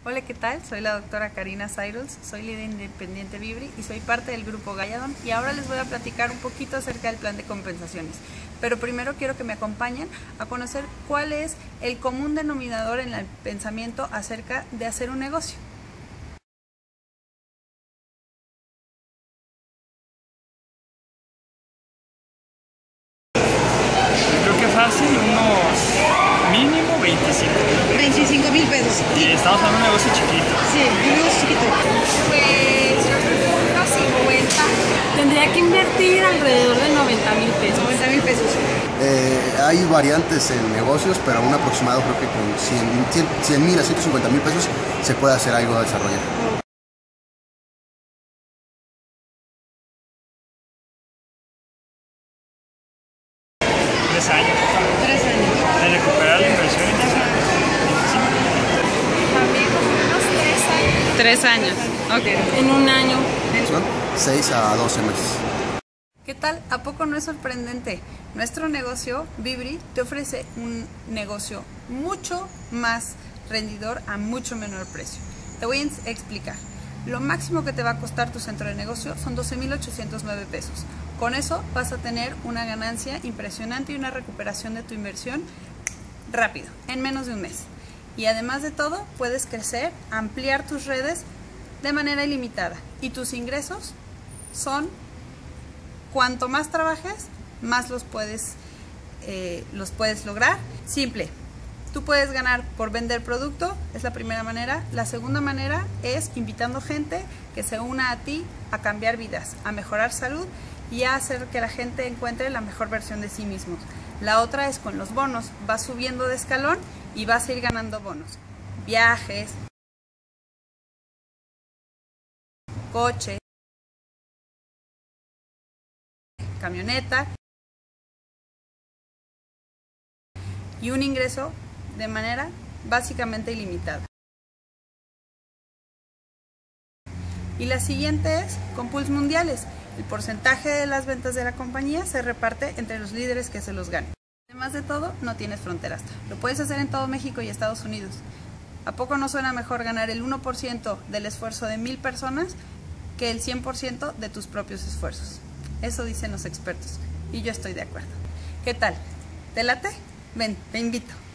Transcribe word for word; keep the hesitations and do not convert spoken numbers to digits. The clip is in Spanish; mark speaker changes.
Speaker 1: Hola, ¿qué tal? Soy la doctora Karina Cyrus, soy líder independiente Vibri y soy parte del grupo Galladon, y ahora les voy a platicar un poquito acerca del plan de compensaciones. Pero primero quiero que me acompañen a conocer cuál es el común denominador en el pensamiento acerca de hacer un negocio.
Speaker 2: Creo que fácil, unos mínimo veinticinco.
Speaker 3: veinticinco mil pesos.
Speaker 2: Y estamos hablando de un negocio chiquito.
Speaker 3: Sí, un negocio chiquito.
Speaker 4: Pues yo creo que unos cincuenta. Tendría que invertir alrededor de noventa mil pesos.
Speaker 3: noventa mil pesos.
Speaker 5: Eh, hay variantes en negocios, pero un aproximado creo que con cien mil a ciento cincuenta mil pesos se puede hacer algo de desarrollo.
Speaker 2: Tres años.
Speaker 3: Tres años.
Speaker 2: De recuperar la inversión inicial.
Speaker 4: También como unos tres años.
Speaker 1: Tres años. Ok.
Speaker 4: En un año.
Speaker 5: Son seis a doce meses.
Speaker 1: ¿Qué tal? ¿A poco no es sorprendente? Nuestro negocio, Vibri, te ofrece un negocio mucho más rendidor a mucho menor precio. Te voy a explicar. Lo máximo que te va a costar tu centro de negocio son doce mil ochocientos nueve pesos. Con eso vas a tener una ganancia impresionante y una recuperación de tu inversión rápido, en menos de un mes. Y además de todo, puedes crecer, ampliar tus redes de manera ilimitada. Y tus ingresos son, cuanto más trabajes, más los puedes, eh, los puedes lograr. Simple. Tú puedes ganar por vender producto, es la primera manera. La segunda manera es invitando gente que se una a ti a cambiar vidas, a mejorar salud y a hacer que la gente encuentre la mejor versión de sí mismos. La otra es con los bonos. Vas subiendo de escalón y vas a ir ganando bonos. Viajes, coche, camioneta y un ingreso de manera básicamente ilimitada. Y la siguiente es con pools mundiales. El porcentaje de las ventas de la compañía se reparte entre los líderes que se los ganen. Además de todo, no tienes fronteras. Lo puedes hacer en todo México y Estados Unidos. ¿A poco no suena mejor ganar el uno por ciento del esfuerzo de mil personas que el cien por ciento de tus propios esfuerzos? Eso dicen los expertos y yo estoy de acuerdo. ¿Qué tal? ¿Te late? Ven, te invito.